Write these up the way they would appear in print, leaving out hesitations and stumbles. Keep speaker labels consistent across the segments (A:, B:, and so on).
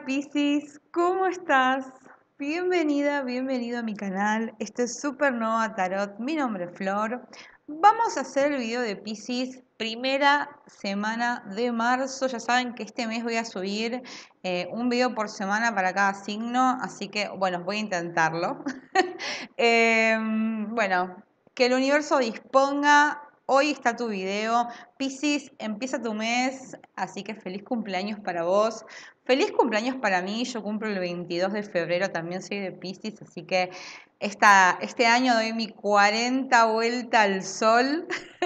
A: Piscis, ¿cómo estás? Bienvenida, bienvenido a mi canal. Esto es Supernova Tarot. Mi nombre es Flor. Vamos a hacer el video de Piscis, primera semana de marzo. Ya saben que este mes voy a subir un video por semana para cada signo, así que bueno, voy a intentarlo. Bueno, que el universo disponga. Hoy está tu video. Piscis, empieza tu mes, así que feliz cumpleaños para vos. Feliz cumpleaños para mí, yo cumplo el 22 de febrero, también soy de Piscis, así que este año doy mi 40 vuelta al sol.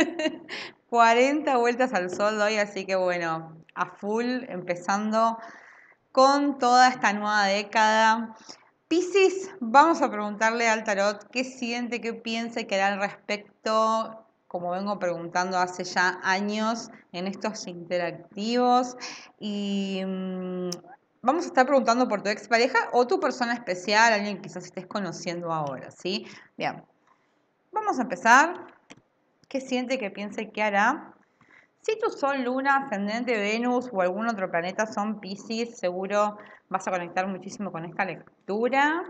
A: 40 vueltas al sol doy, así que bueno, a full, empezando con toda esta nueva década. Piscis, vamos a preguntarle al tarot qué siente, qué piensa y qué hará al respecto, como vengo preguntando hace ya años en estos interactivos. Y vamos a estar preguntando por tu expareja o tu persona especial, alguien que quizás estés conociendo ahora, ¿sí? Bien, vamos a empezar. ¿Qué siente, qué piensa y qué hará? Si tu Sol, Luna, Ascendente, Venus o algún otro planeta son Piscis, seguro vas a conectar muchísimo con esta lectura.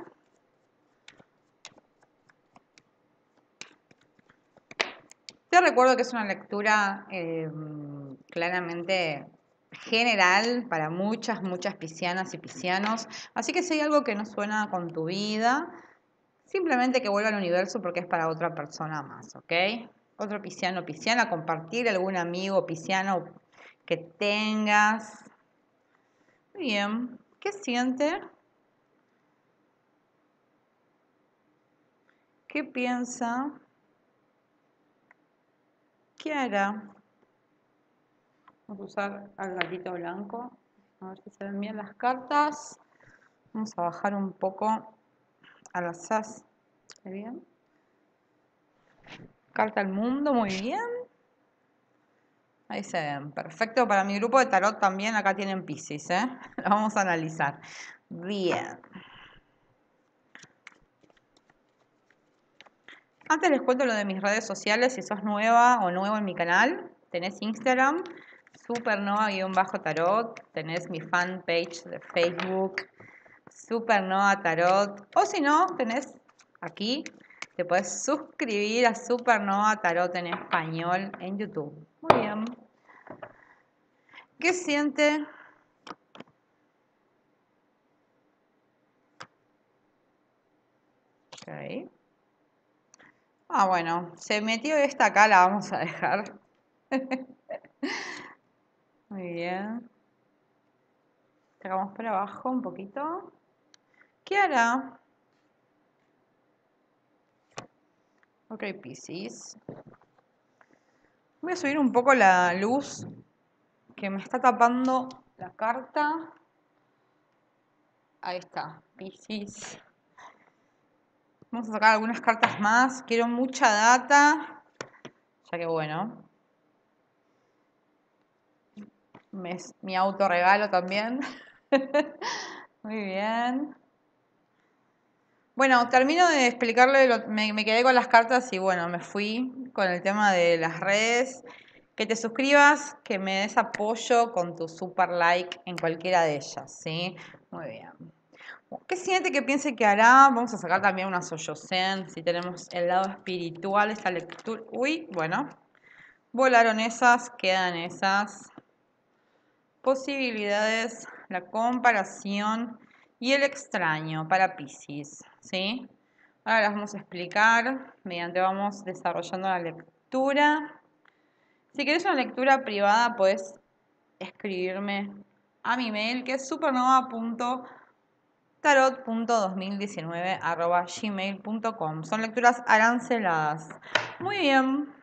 A: Te recuerdo que es una lectura claramente general para muchas piscianas y piscianos. Así que si hay algo que no suena con tu vida, simplemente que vuelva al universo porque es para otra persona más, ¿ok? Otro pisciano o pisciana, compartir algún amigo pisciano que tengas. Muy bien, ¿qué siente? ¿Qué piensa? ¿Qué hará? Vamos a usar al gatito blanco. A ver si se ven bien las cartas. Vamos a bajar un poco a las as. ¿Está bien? Carta al mundo, muy bien. Ahí se ven. Perfecto. Para mi grupo de tarot también acá tienen Piscis, ¿eh? Lo vamos a analizar. Bien. Antes les cuento lo de mis redes sociales. Si sos nueva o nuevo en mi canal, tenés Instagram, supernova-tarot. Tenés mi fanpage de Facebook, Supernova Tarot. O si no, tenés aquí, te puedes suscribir a Supernova Tarot en español en YouTube. Muy bien. ¿Qué siente? Ok. Ah, bueno, se metió esta acá, la vamos a dejar. Muy bien. Sacamos para abajo un poquito. ¿Qué hará? Ok, Piscis. Voy a subir un poco la luz que me está tapando la carta. Ahí está, Piscis. Vamos a sacar algunas cartas más. Quiero mucha data, ya que bueno. Mi autorregalo también. Muy bien. Bueno, termino de explicarle, me quedé con las cartas y bueno, me fui con el tema de las redes. Que te suscribas, que me des apoyo con tu super like en cualquiera de ellas, ¿sí? Muy bien. ¿Qué siente que piense que hará? Vamos a sacar también una Soyosen, si tenemos el lado espiritual de esta lectura. Uy, bueno, volaron esas, quedan esas. Posibilidades, la comparación y el extraño para Piscis, ¿sí? Ahora las vamos a explicar mediante vamos desarrollando la lectura. Si querés una lectura privada, puedes escribirme a mi mail que es supernova.tarot.2019@gmail.com. Son lecturas aranceladas. Muy bien.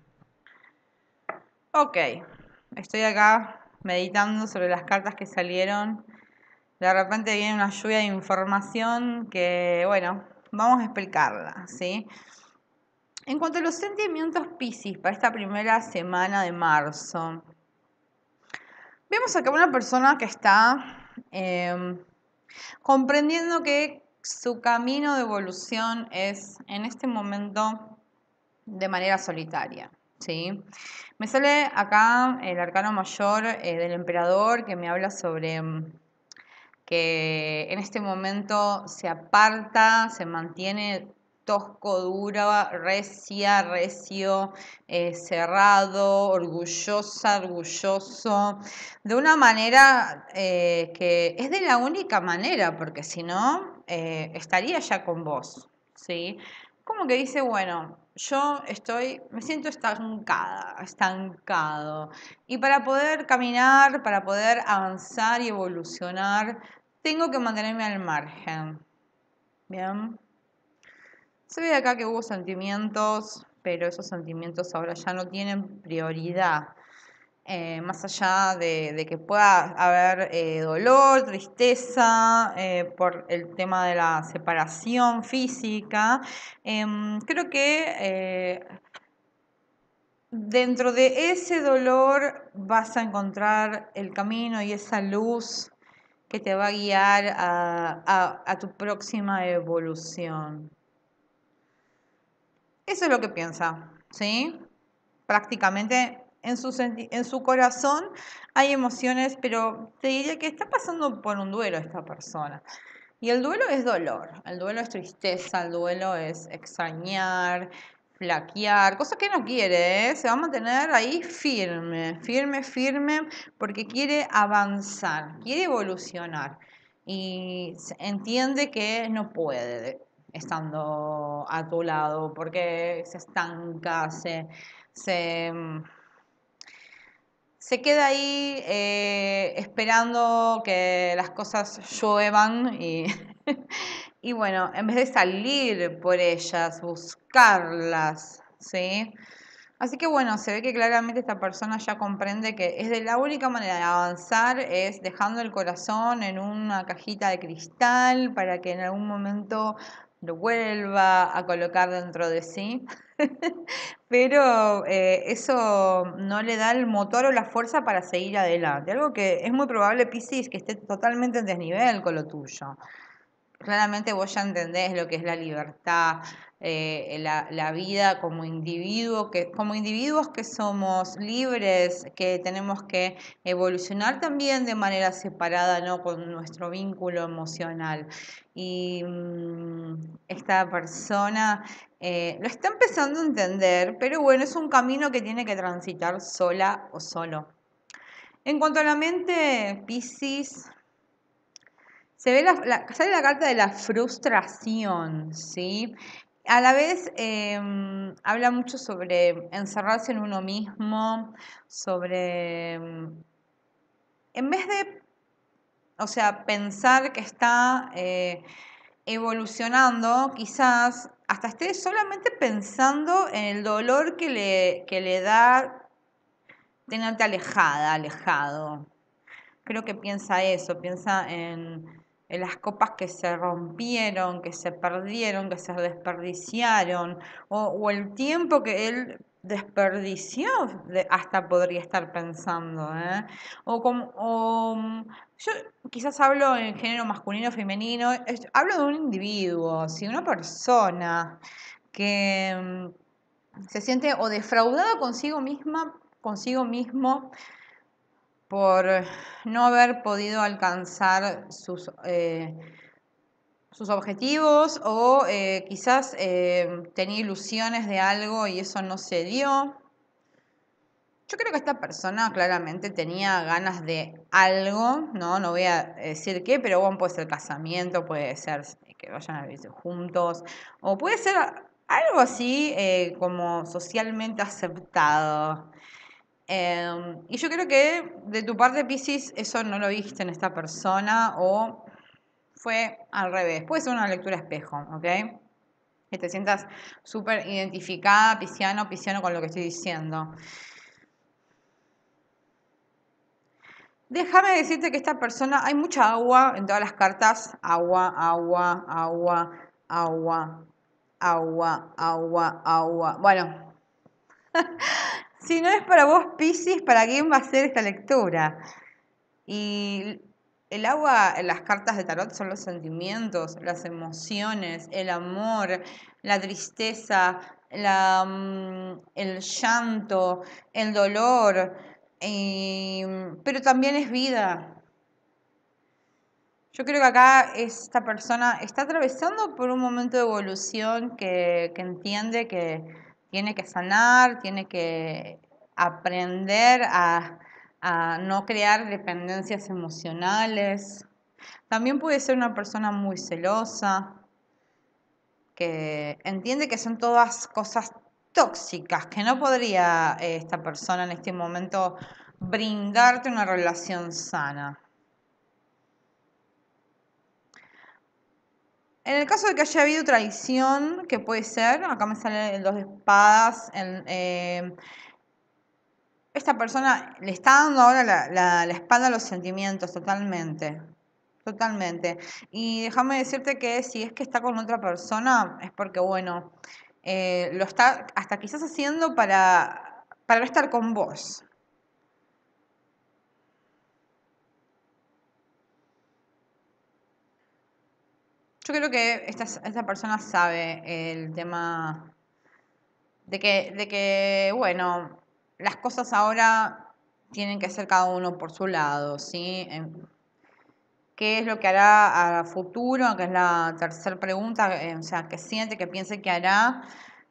A: Ok. Estoy acá meditando sobre las cartas que salieron. De repente viene una lluvia de información que, bueno, vamos a explicarla, ¿sí? En cuanto a los sentimientos Piscis para esta primera semana de marzo, vemos acá una persona que está comprendiendo que su camino de evolución es en este momento de manera solitaria, ¿sí? Me sale acá el arcano mayor del emperador que me habla sobre que en este momento se aparta, se mantiene tosco, duro, recia, recio, cerrado, orgullosa, orgulloso, de una manera que es de la única manera, porque si no, estaría ya con vos, ¿sí? Como que dice, bueno, me siento estancada, estancado. Y para poder caminar, para poder avanzar y evolucionar, tengo que mantenerme al margen. Bien. Se ve acá que hubo sentimientos, pero esos sentimientos ahora ya no tienen prioridad. Más allá de que pueda haber dolor, tristeza por el tema de la separación física, creo que dentro de ese dolor vas a encontrar el camino y esa luz que te va a guiar a tu próxima evolución. Eso es lo que piensa, ¿sí? Prácticamente en su corazón hay emociones, pero te diría que está pasando por un duelo esta persona. Y el duelo es dolor, el duelo es tristeza, el duelo es extrañar, flaquear, cosa que no quiere, ¿eh? Se va a mantener ahí firme, firme, firme, porque quiere avanzar, quiere evolucionar y entiende que no puede estando a tu lado, porque se estanca, se, se queda ahí esperando que las cosas lluevan y, y bueno, en vez de salir por ellas, buscarlas, ¿sí? Así que bueno, se ve que claramente esta persona ya comprende que es de la única manera de avanzar es dejando el corazón en una cajita de cristal para que en algún momento lo vuelva a colocar dentro de sí. Pero eso no le da el motor o la fuerza para seguir adelante. Algo que es muy probable, Piscis, que esté totalmente en desnivel con lo tuyo. Claramente vos ya entendés lo que es la libertad, la vida como individuo, como individuos que somos libres, que tenemos que evolucionar también de manera separada, ¿no? Con nuestro vínculo emocional. Y esta persona lo está empezando a entender, pero bueno, es un camino que tiene que transitar sola o solo. En cuanto a la mente, Piscis. Sale la carta de la frustración, ¿sí? A la vez habla mucho sobre encerrarse en uno mismo, sobre, en vez de, o sea, pensar que está evolucionando, quizás hasta esté solamente pensando en el dolor que le da tenerte alejada, alejado. Creo que piensa eso, piensa en las copas que se rompieron, que se perdieron, que se desperdiciaron, o el tiempo que él desperdició, hasta podría estar pensando, ¿eh? Yo quizás hablo en género masculino o femenino, hablo de un individuo, si una persona que se siente o defraudada consigo misma, consigo mismo, por no haber podido alcanzar sus objetivos o quizás tenía ilusiones de algo y eso no se dio. Yo creo que esta persona claramente tenía ganas de algo, ¿no? No voy a decir qué, pero bueno, puede ser casamiento, puede ser que vayan a vivir juntos, o puede ser algo así como socialmente aceptado. Y yo creo que de tu parte, Piscis, eso no lo viste en esta persona o fue al revés. Puede ser una lectura espejo, ¿ok? Que te sientas súper identificada, pisciano, pisciano, con lo que estoy diciendo. Déjame decirte que esta persona, hay mucha agua en todas las cartas. Agua, agua, agua, agua, agua, agua, agua. Bueno, si no es para vos, Piscis, ¿para quién va a ser esta lectura? Y el agua en las cartas de tarot son los sentimientos, las emociones, el amor, la tristeza, el llanto, el dolor, pero también es vida. Yo creo que acá esta persona está atravesando por un momento de evolución que entiende que tiene que sanar, tiene que aprender a no crear dependencias emocionales. También puede ser una persona muy celosa, que entiende que son todas cosas tóxicas, que no podría esta persona en este momento brindarte una relación sana. En el caso de que haya habido traición, que puede ser, acá me sale el 2 de espadas, esta persona le está dando ahora la espalda a los sentimientos totalmente, totalmente. Y déjame decirte que si es que está con otra persona, es porque, bueno, lo está hasta quizás haciendo para no estar con vos. Yo creo que esta persona sabe el tema de que, bueno, las cosas ahora tienen que ser cada uno por su lado, ¿sí? ¿Qué es lo que hará a futuro? Que es la tercera pregunta, o sea, ¿qué siente, qué piense que hará?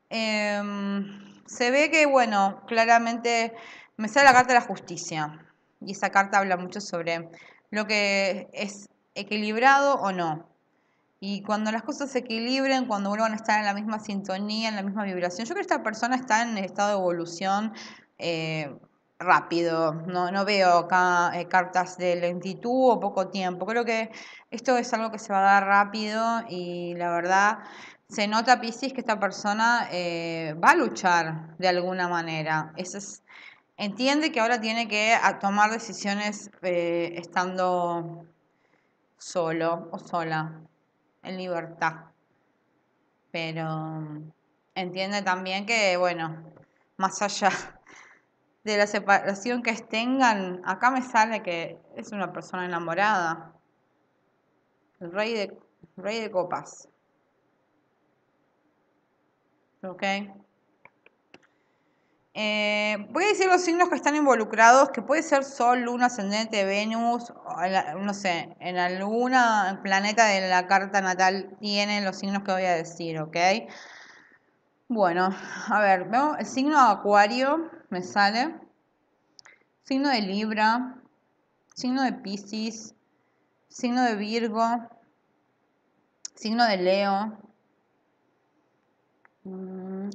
A: Se ve que, bueno, claramente me sale la carta de la justicia y esa carta habla mucho sobre lo que es equilibrado o no. Y cuando las cosas se equilibren, cuando vuelvan a estar en la misma sintonía, en la misma vibración, yo creo que esta persona está en estado de evolución eh, rápido. No veo acá cartas de lentitud o poco tiempo. Creo que esto es algo que se va a dar rápido y la verdad se nota, Piscis, que esta persona va a luchar de alguna manera. Entiende que ahora tiene que tomar decisiones estando solo o sola en libertad, pero entiende también que, bueno, más allá de la separación que tengan, acá me sale que es una persona enamorada, el rey de copas, ¿ok? Voy a decir los signos que están involucrados, que puede ser Sol, Luna, Ascendente, Venus, no sé, en alguna planeta de la carta natal tienen los signos que voy a decir, ¿ok? Bueno, a ver, veo el signo de Acuario, me sale, signo de Libra, signo de Piscis, signo de Virgo, signo de Leo, mm,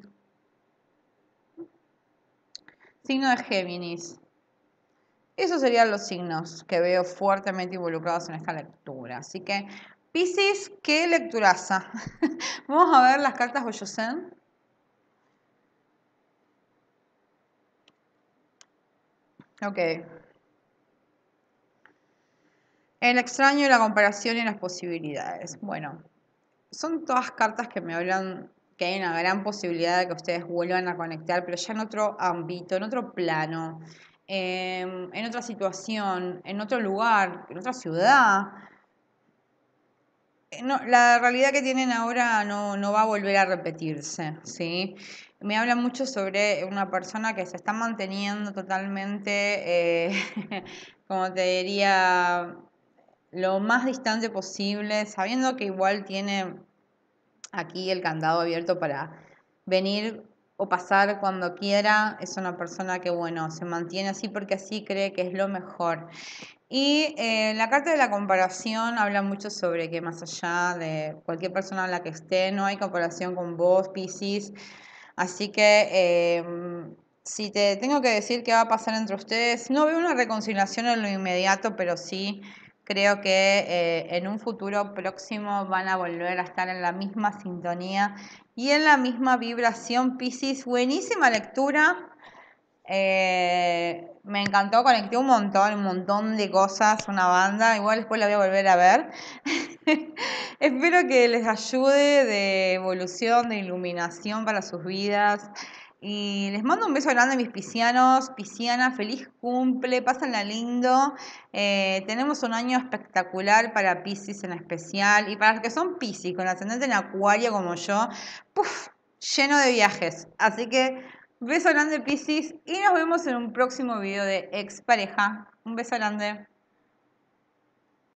A: signo de Géminis. Esos serían los signos que veo fuertemente involucrados en esta lectura. Así que, Piscis, qué lecturaza. Vamos a ver las cartas Boyosen. Ok. El extraño, la comparación y las posibilidades. Bueno, son todas cartas que me hablan que hay una gran posibilidad de que ustedes vuelvan a conectar, pero ya en otro ámbito, en otro plano, en otra situación, en otro lugar, en otra ciudad. No, la realidad que tienen ahora no va a volver a repetirse, ¿sí? Me habla mucho sobre una persona que se está manteniendo totalmente, como te diría, lo más distante posible, sabiendo que igual tiene aquí el candado abierto para venir o pasar cuando quiera. Es una persona que, bueno, se mantiene así porque así cree que es lo mejor. Y la carta de la comparación habla mucho sobre que más allá de cualquier persona en la que esté, no hay comparación con vos, Piscis. Así que si te tengo que decir qué va a pasar entre ustedes, no veo una reconciliación en lo inmediato, pero sí creo que en un futuro próximo van a volver a estar en la misma sintonía y en la misma vibración, Piscis. Buenísima lectura. Me encantó, conecté un montón de cosas, una banda, igual después la voy a volver a ver. Espero que les ayude de evolución, de iluminación para sus vidas. Y les mando un beso grande, mis piscianos, piscianas, feliz cumple, pásenla lindo. Tenemos un año espectacular para Piscis en especial y para los que son Piscis, con ascendente en Acuario como yo, ¡puf! Lleno de viajes. Así que beso grande, Piscis, y nos vemos en un próximo video de Expareja. Un beso grande.